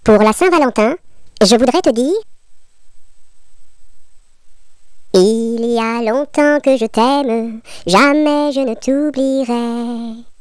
Pour la Saint-Valentin, je voudrais te dire: il y a longtemps que je t'aime, jamais je ne t'oublierai.